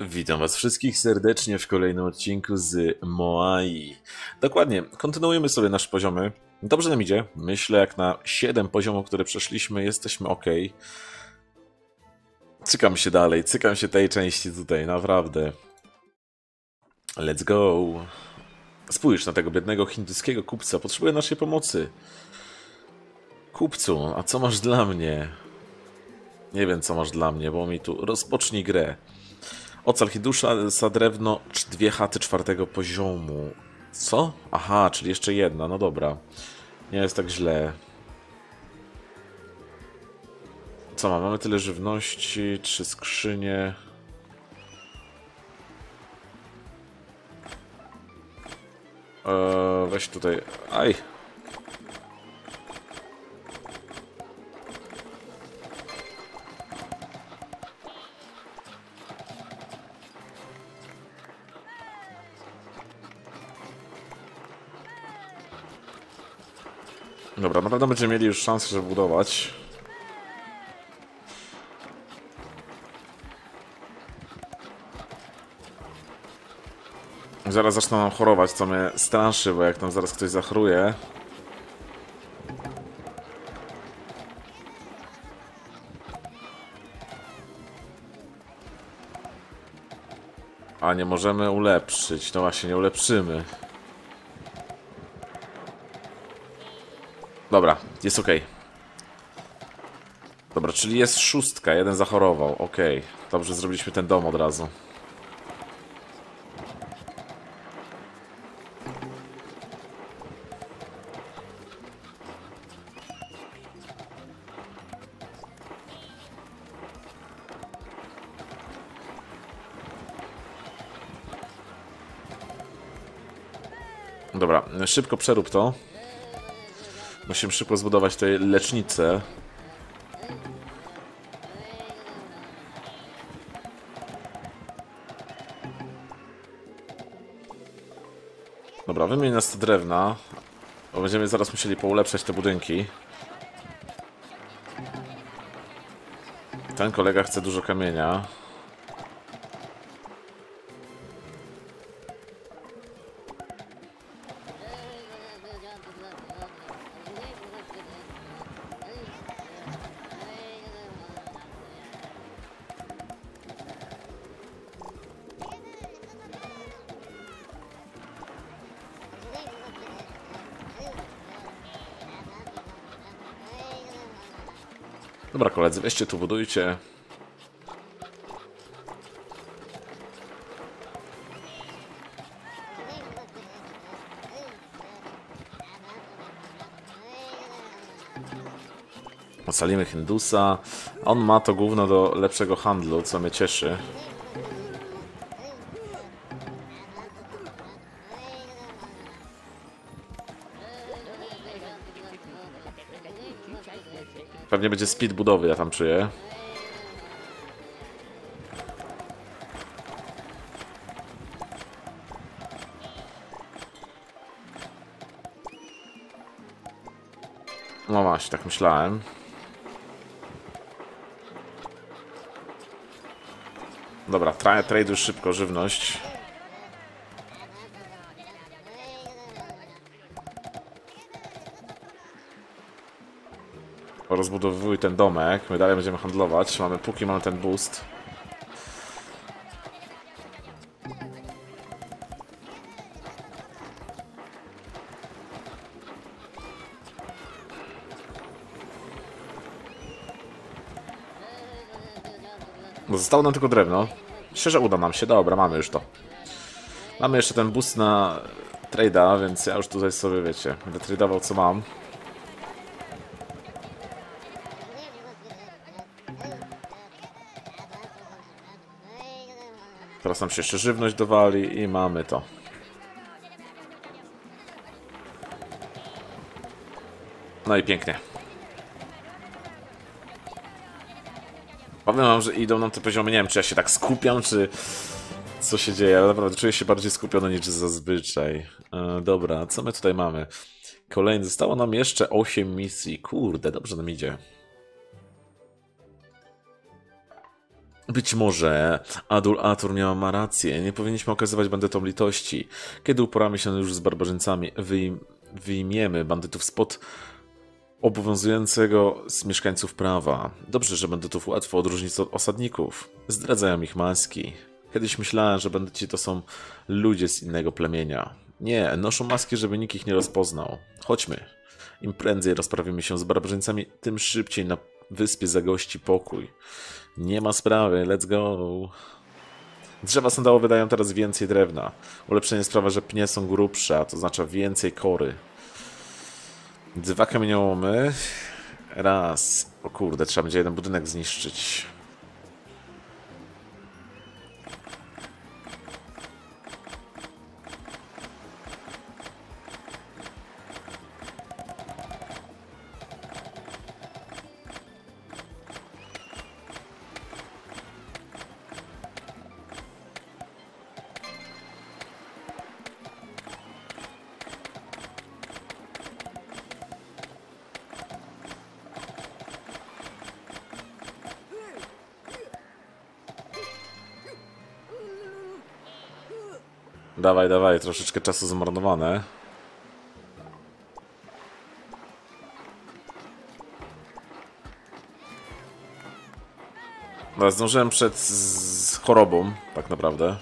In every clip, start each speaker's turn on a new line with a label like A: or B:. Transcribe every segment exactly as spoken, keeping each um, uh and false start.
A: Witam was wszystkich serdecznie w kolejnym odcinku z Moai. Dokładnie, kontynuujemy sobie nasze poziomy. Dobrze nam idzie. Myślę, jak na siedem poziomów, które przeszliśmy, jesteśmy ok. Cykam się dalej, cykam się tej części tutaj, naprawdę. Let's go. Spójrz na tego biednego hinduskiego kupca, potrzebuje naszej pomocy. Kupcu, a co masz dla mnie? Nie wiem, co masz dla mnie, bo mi tu rozpocznij grę. Ocal Hindusza za drewno, dwie chaty czwartego poziomu. Co? Aha, czyli jeszcze jedna, no dobra. Nie jest tak źle. Co mam? Mamy tyle żywności, trzy skrzynie. Eee, weź tutaj. Aj! Dobra, na pewno będziemy mieli już szansę, żeby budować. Zaraz zaczną nam chorować, co mnie straszy, bo jak tam zaraz ktoś zachruje. A nie możemy ulepszyć, no właśnie, nie ulepszymy. Dobra, jest ok. Dobra, czyli jest szóstka, jeden zachorował, ok. Dobrze, zrobiliśmy ten dom od razu. Dobra, szybko przerób to. Musimy szybko zbudować tutaj lecznicę. Dobra, wymień nas te drewna, bo będziemy zaraz musieli poulepszać te budynki. Ten kolega chce dużo kamienia. Dobra, koledzy, weźcie tu, budujcie. Ocalimy Hindusa. On ma to gówno do lepszego handlu, co mnie cieszy. Pewnie będzie speed budowy, ja tam czuję. No właśnie, tak myślałem. Dobra, tra trade już szybko, żywność. Rozbudowuj ten domek, my dalej będziemy handlować. Mamy, póki mamy ten boost. No, zostało nam tylko drewno. Myślę, że uda nam się. Dobra, mamy już to. Mamy jeszcze ten boost na trade'a, więc ja już tutaj sobie, wiecie, będę tradeował co mam. Teraz nam się jeszcze żywność dowali i mamy to. No i pięknie. Powiem wam, że idą nam te poziomy, nie wiem, czy ja się tak skupiam, czy co się dzieje, ale naprawdę czuję się bardziej skupiony niż zazwyczaj. E, dobra, co my tutaj mamy? Kolejny, zostało nam jeszcze osiem misji. Kurde, dobrze nam idzie. Być może Adul Atur miała ma rację, nie powinniśmy okazywać bandytom litości. Kiedy uporamy się już z barbarzyńcami, wyjm wyjmiemy bandytów spod obowiązującego z mieszkańców prawa. Dobrze, że bandytów łatwo odróżnić od osadników. Zdradzają ich maski. Kiedyś myślałem, że bandyci to są ludzie z innego plemienia. Nie, noszą maski, żeby nikt ich nie rozpoznał. Chodźmy. Im prędzej rozprawimy się z barbarzyńcami, tym szybciej na wyspie zagości pokój. Nie ma sprawy, let's go. Drzewa sandałowe dają teraz więcej drewna. Ulepszenie sprawia, że pnie są grubsze, a to oznacza więcej kory. Dwa kamieniołomy. Raz. O kurde, trzeba będzie jeden budynek zniszczyć. Dawaj, dawaj, troszeczkę czasu zmarnowane. No, zdążyłem przed z chorobą, tak naprawdę.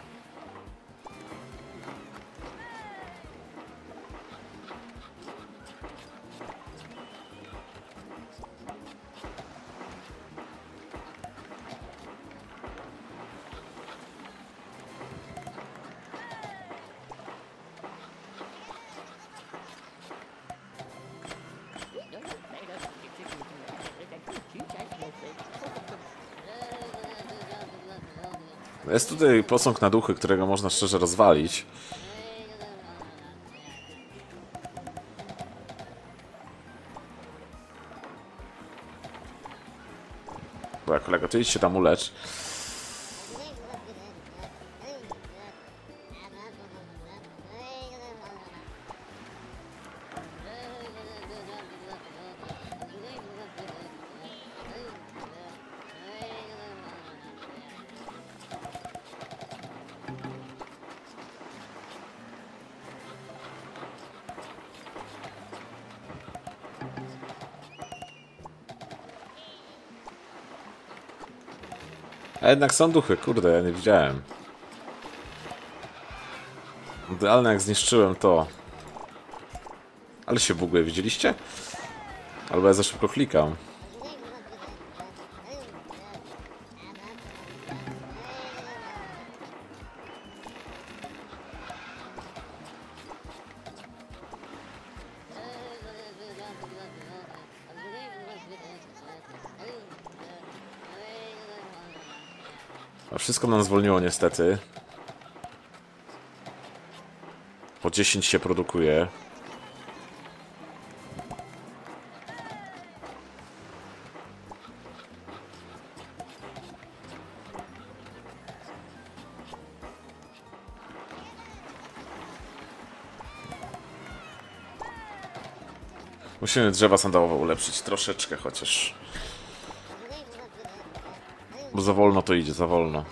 A: Jest tutaj posąg na duchy, którego można szczerze rozwalić. Dobra, kolego, ty idź się tam ulecz. A jednak są duchy, kurde, ja nie widziałem. Idealne jak zniszczyłem to. Ale się buguje, widzieliście? Albo ja za szybko klikam. A wszystko nam zwolniło niestety. Po dziesięć się produkuje. Musimy drzewa sandałowe ulepszyć troszeczkę chociaż. Bo za wolno to idzie, za wolno.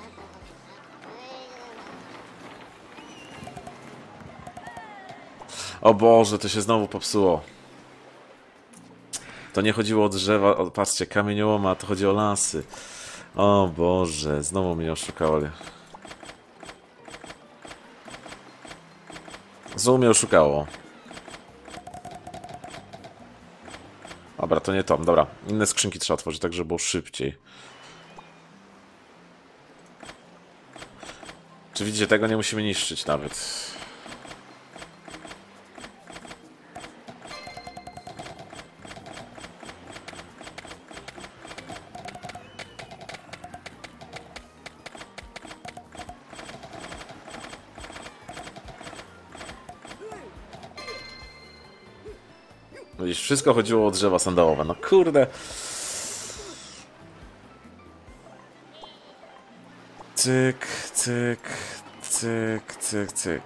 A: O Boże, to się znowu popsuło. To nie chodziło o drzewa, o, patrzcie, kamieniołoma, to chodzi o lasy. O Boże, znowu mnie oszukało. Znowu mnie oszukało. Dobra, to nie to. Dobra, inne skrzynki trzeba otworzyć, tak żeby było szybciej. Czy widzicie, tego nie musimy niszczyć nawet. Widzisz, wszystko chodziło o drzewa sandałowe. No kurde. Cyk, cyk, cyk, cyk, cyk.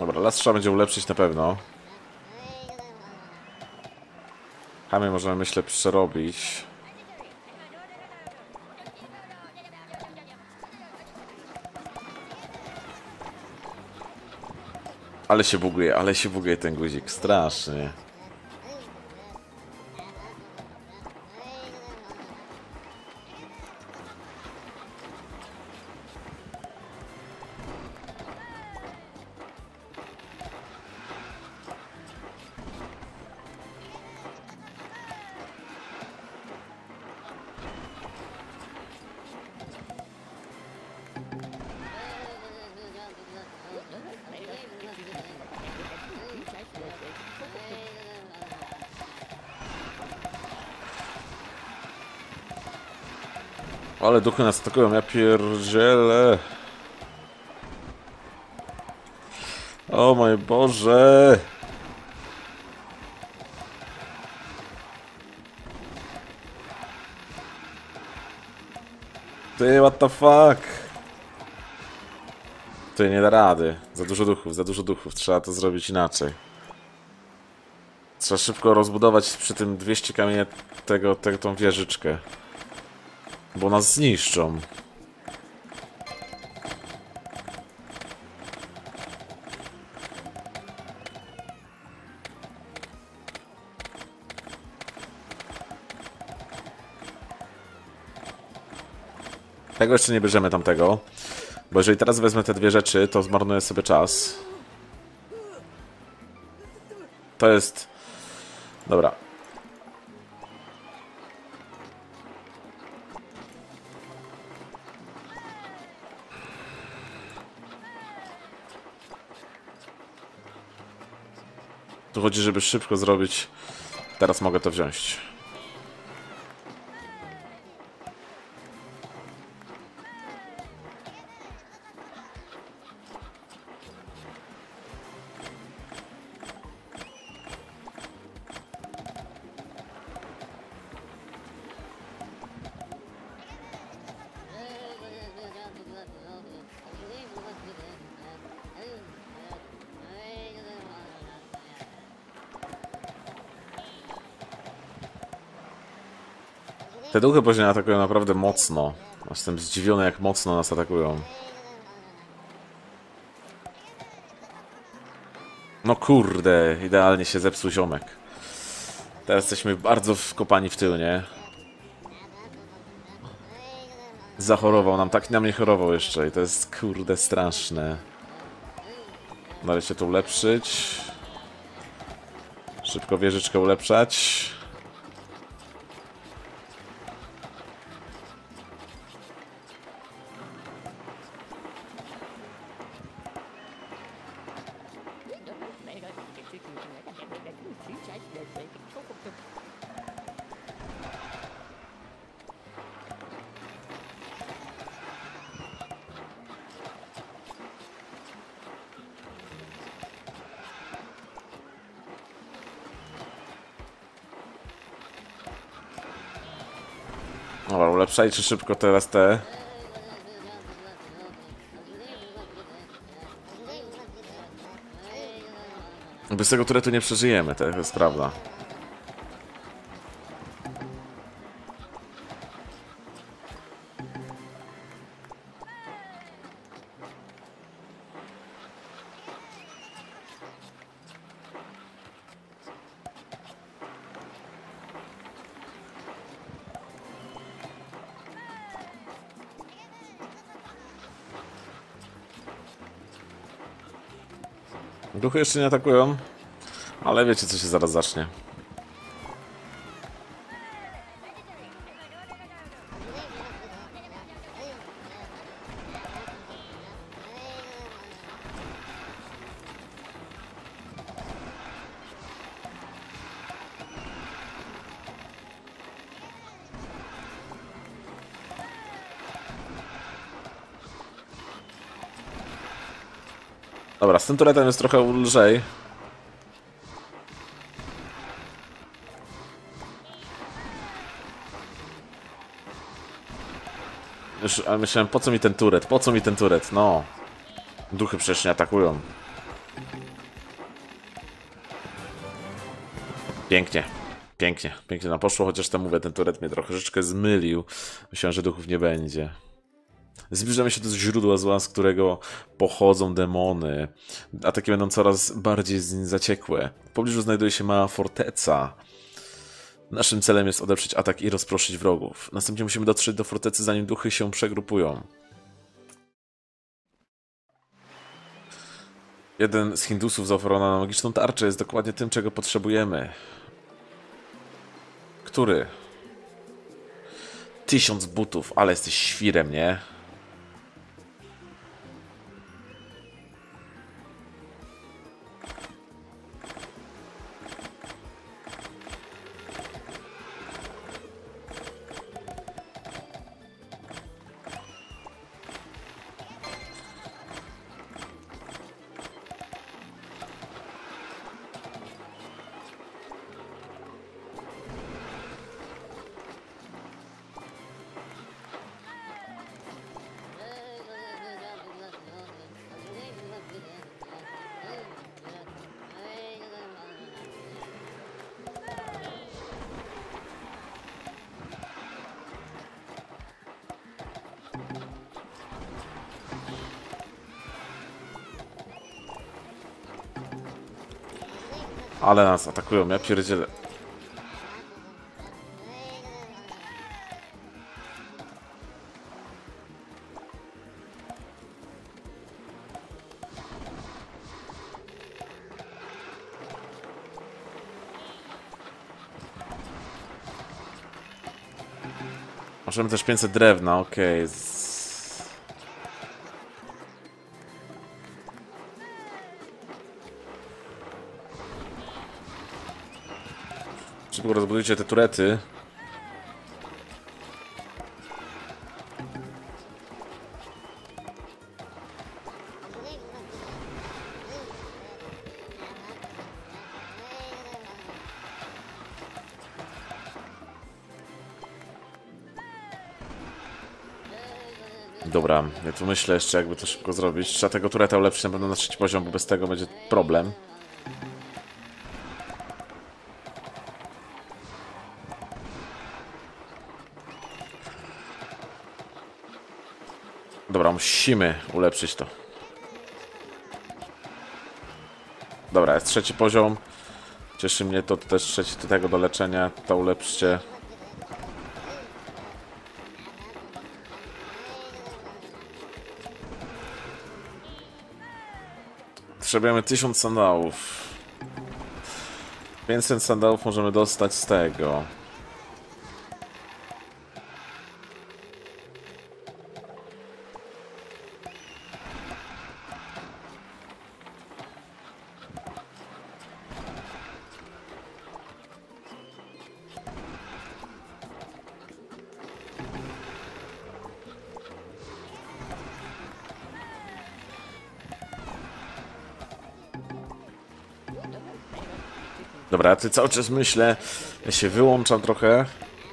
A: Dobra, las trzeba będzie ulepszyć na pewno. Chamy możemy, myślę, przerobić. Ale się buguje, ale się buguje ten guzik, strasznie. Ale duchy nas atakują, ja pierdzielę. O mój Boże. Ty, what the fuck? Ty, nie da rady. Za dużo duchów, za dużo duchów. Trzeba to zrobić inaczej. Trzeba szybko rozbudować przy tym dwieście kamienia tego, tego, tą wieżyczkę. Bo nas zniszczą. Tego jeszcze nie bierzemy tamtego. Bo jeżeli teraz wezmę te dwie rzeczy, to zmarnuję sobie czas. To jest... Dobra. Tu chodzi, żeby szybko zrobić. Teraz mogę to wziąć. Te duchy później atakują naprawdę mocno. Jestem zdziwiony, jak mocno nas atakują. No kurde, idealnie się zepsuł ziomek. Teraz jesteśmy bardzo wkopani w tył, nie? Zachorował nam, tak na mnie chorował jeszcze i to jest kurde straszne. Dalej się to ulepszyć. Szybko wieżyczkę ulepszać. Dobra, ulepszajcie szybko teraz te. Bez tego turetu nie przeżyjemy, to jest prawda. Duchy jeszcze nie atakują, ale wiecie, co się zaraz zacznie. Dobra, z tym turetem jest trochę lżej. Już, ale myślałem, po co mi ten turet? Po co mi ten turet? No. Duchy przecież nie atakują. Pięknie. Pięknie. Pięknie nam poszło, chociaż tam mówię, ten turet mnie troszeczkę zmylił. Myślałem, że duchów nie będzie. Zbliżamy się do źródła zła, z którego pochodzą demony. Ataki będą coraz bardziej zaciekłe. W pobliżu znajduje się mała forteca. Naszym celem jest odeprzeć atak i rozproszyć wrogów. Następnie musimy dotrzeć do fortecy, zanim duchy się przegrupują. Jeden z Hindusów zaoferował nam magiczną tarczę. Jest dokładnie tym, czego potrzebujemy. Który? Tysiąc butów, ale jesteś świrem, nie? Ale nas atakują, ja pierdzielę. Możemy też pięćset drewna, okej. Okay. Szybko rozbudujcie te turety. Dobra, ja tu myślę jeszcze, jakby to szybko zrobić. Trzeba tego tureta ulepszyć na pewno na trzeci poziom, bo bez tego będzie problem. Dobra, musimy ulepszyć to. Dobra, jest trzeci poziom. Cieszy mnie to, to też trzeci do tego do leczenia. To ulepszcie. Potrzebujemy tysiąc sandałów. pięćset sandałów możemy dostać z tego. Dobra, ja ty cały czas myślę, ja się wyłączam trochę.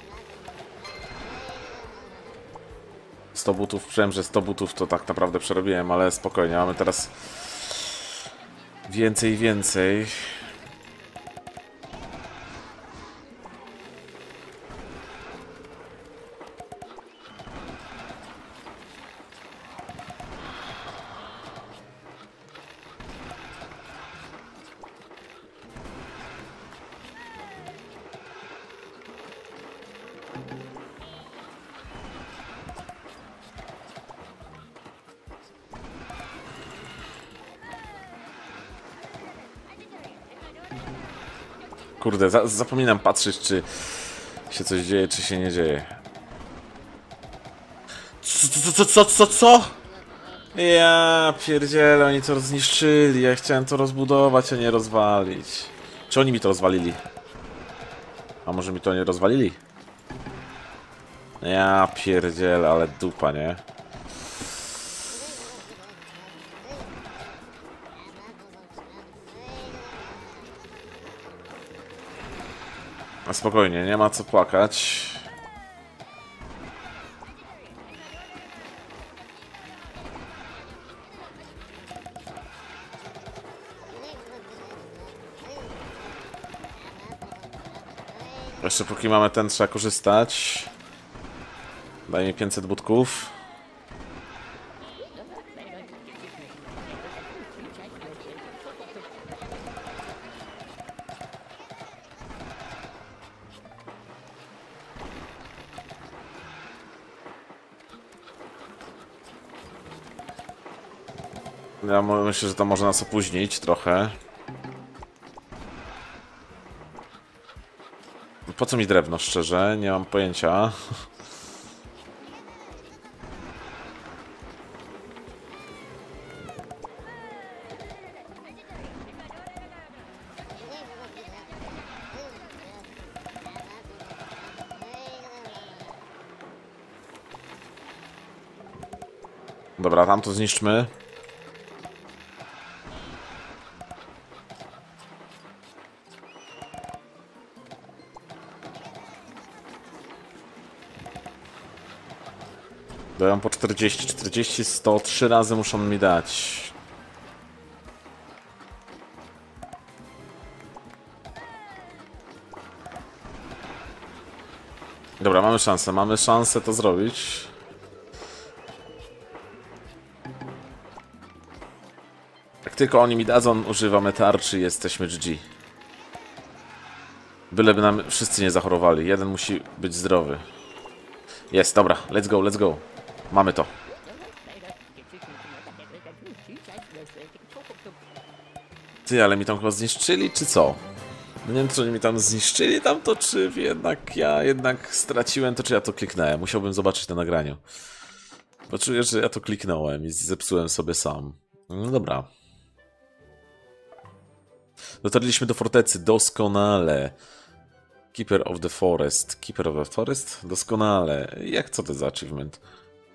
A: sto butów, przyjąłem, że sto butów to tak naprawdę przerobiłem, ale spokojnie, mamy teraz więcej i więcej. Kurde, za zapominam patrzeć, czy się coś dzieje, czy się nie dzieje. Co, co, co, co, co, co? Ja pierdzielę, oni to zniszczyli. Ja chciałem to rozbudować, a nie rozwalić. Czy oni mi to rozwalili? A może mi to nie rozwalili? Ja pierdzielę, ale dupa, nie? A spokojnie, nie ma co płakać. Jeszcze póki mamy ten, trzeba korzystać. Daj mi pięćset budków. Ja myślę, że to może nas opóźnić trochę. Po co mi drewno, szczerze? Nie mam pojęcia. Dobra, tam to zniszczmy. Dają po czterdzieści, czterdzieści, sto, trzy razy muszą mi dać. Dobra, mamy szansę, mamy szansę to zrobić. Jak tylko oni mi dadzą, używamy tarczy i jesteśmy G G. Byleby nam wszyscy nie zachorowali. Jeden musi być zdrowy. Jest, dobra, let's go, let's go. Mamy to. Ty, ale mi tam chyba zniszczyli, czy co? No nie wiem, czy oni mi tam zniszczyli tamto, czy jednak ja jednak straciłem to, czy ja to kliknąłem. Musiałbym zobaczyć na nagraniu. Bo czuję, że ja to kliknąłem i zepsułem sobie sam. No dobra. Dotarliśmy do fortecy, doskonale. Keeper of the Forest. Keeper of the Forest? Doskonale. Jak co to za achievement?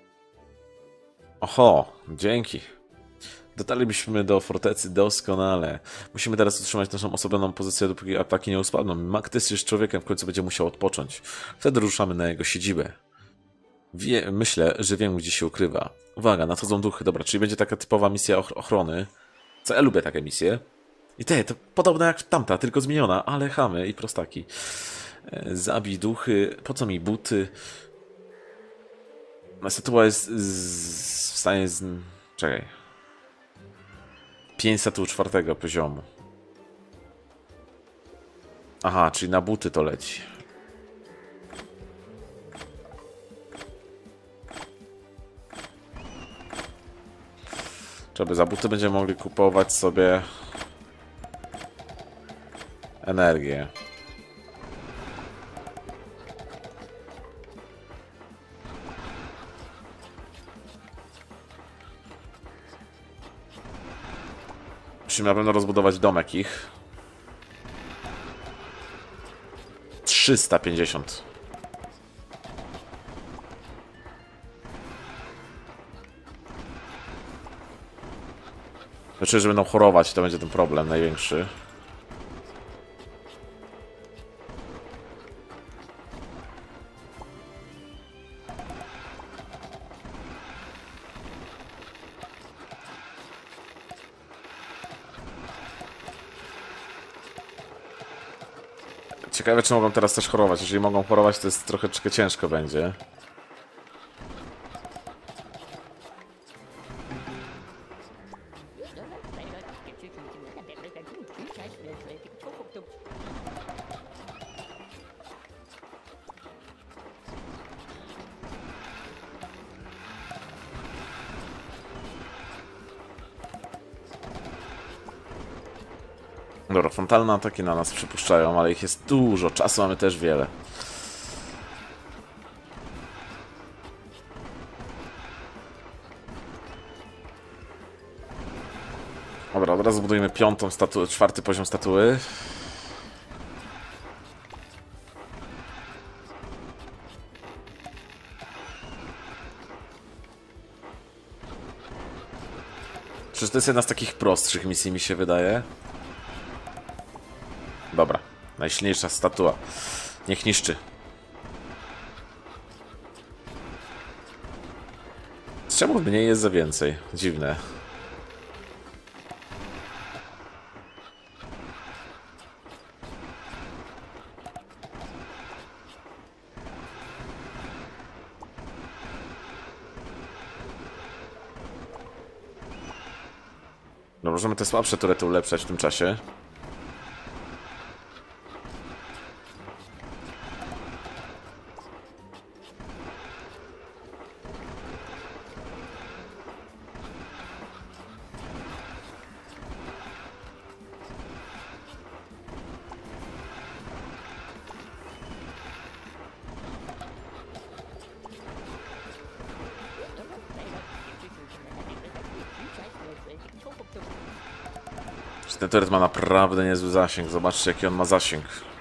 A: Oho, dzięki. Dotarliśmy do fortecy doskonale. Musimy teraz utrzymać naszą osobioną pozycję, dopóki ataki nie uspadną. Maktys jest człowiekiem, w końcu będzie musiał odpocząć. Wtedy ruszamy na jego siedzibę. Wie, myślę, że wiem, gdzie się ukrywa. Uwaga, nadchodzą duchy. Dobra, czyli będzie taka typowa misja och ochrony. Co ja lubię takie misje. I te, to podobne jak tamta, tylko zmieniona, ale chamy i prostaki. E, zabij duchy. Po co mi buty? Statua jest z, w stanie z... Czekaj. pięć statu czwartego poziomu. Aha, czyli na buty to leci. Żeby za buty będziemy mogli kupować sobie energię. Musimy na pewno rozbudować domek ich. trzysta pięćdziesiąt. Znaczy, że będą chorować, to będzie ten problem największy. Ciekawe, czy mogą teraz też chorować. Jeżeli mogą chorować, to jest trochę ciężko będzie. Dobra, frontalne ataki na nas przypuszczają, ale ich jest dużo. Czasu mamy też wiele. Dobra, od razu budujemy piątą statuę, czwarty poziom statuły. Przecież to jest jedna z takich prostszych misji, mi się wydaje. Dobra, najsilniejsza statua. Niech niszczy. Czemu mniej jest za więcej? Dziwne. No możemy te słabsze turety ulepszać w tym czasie. Ten turret ma naprawdę niezły zasięg. Zobaczcie, jaki on ma zasięg.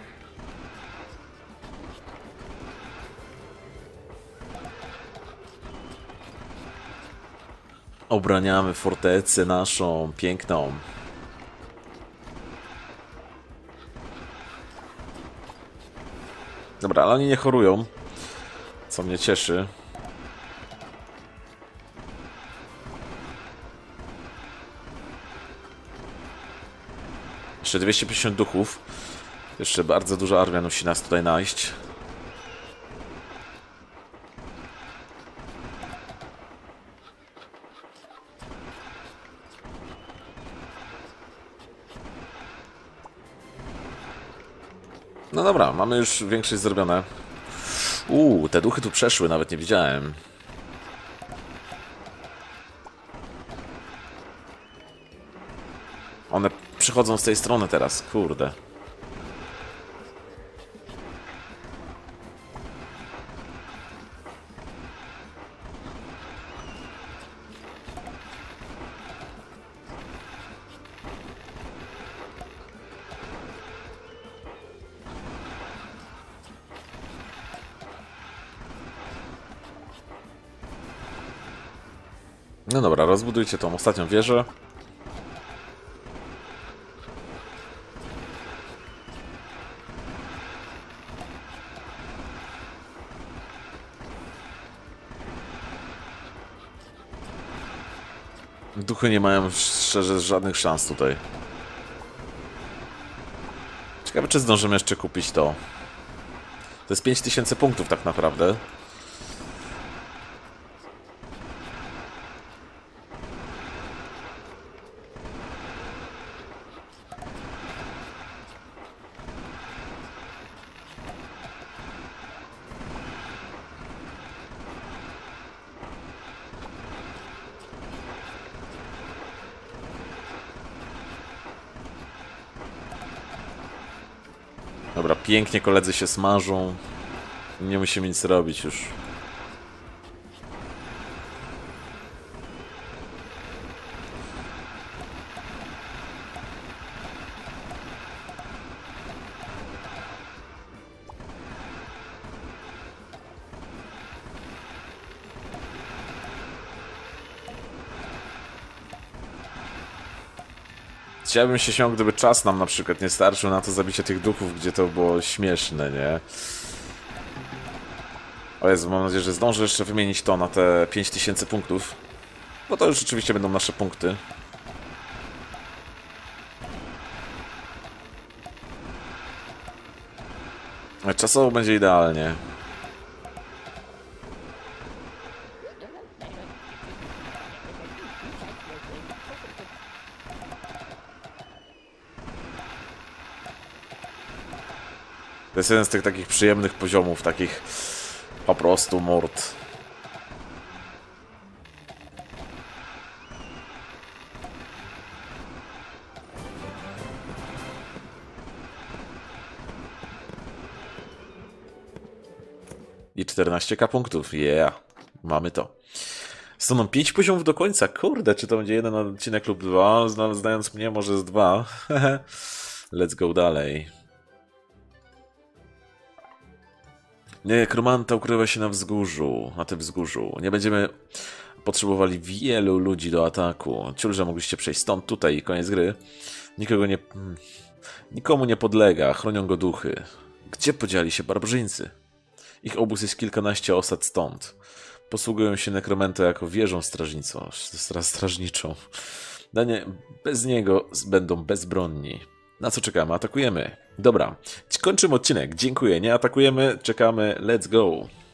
A: Obraniamy fortecę naszą, piękną. Dobra, ale oni nie chorują, co mnie cieszy. Jeszcze dwieście pięćdziesiąt duchów. Jeszcze bardzo duża armia musi nas tutaj najść. No dobra, mamy już większość zrobione. Uuu, te duchy tu przeszły, nawet nie widziałem. One przychodzą z tej strony teraz, kurde. No dobra, rozbudujcie tą ostatnią wieżę. Duchy nie mają szczerze żadnych szans tutaj. Ciekawe, czy zdążymy jeszcze kupić to. To jest pięć tysięcy punktów tak naprawdę. Dobra, pięknie koledzy się smażą. Nie musimy nic robić już. Chciałbym się śmiał, gdyby czas nam na przykład nie starczył na to zabicie tych duchów, gdzie to było śmieszne, nie? O Jezu, mam nadzieję, że zdążę jeszcze wymienić to na te pięć tysięcy punktów. Bo to już rzeczywiście będą nasze punkty. Czasowo będzie idealnie. To jest jeden z tych takich przyjemnych poziomów, takich po prostu mord. I czternaście tysięcy punktów, yeah, mamy to. Są pięć poziomów do końca, kurde, czy to będzie jeden odcinek lub dwa, znając mnie może z dwa. Let's go dalej. Nekromanta ukrywa się na wzgórzu, na tym wzgórzu. Nie będziemy potrzebowali wielu ludzi do ataku. Ciul, że mogliście przejść stąd, tutaj i koniec gry. Nikogo nie... Nikomu nie podlega, chronią go duchy. Gdzie podzieli się barbarzyńcy? Ich obóz jest kilkanaście osad stąd. Posługują się Nekromento jako wieżą strażnicą, strażniczą. Danie, bez niego będą bezbronni. Na co czekamy? Atakujemy. Dobra, kończymy odcinek. Dziękuję. Nie atakujemy, czekamy. Let's go.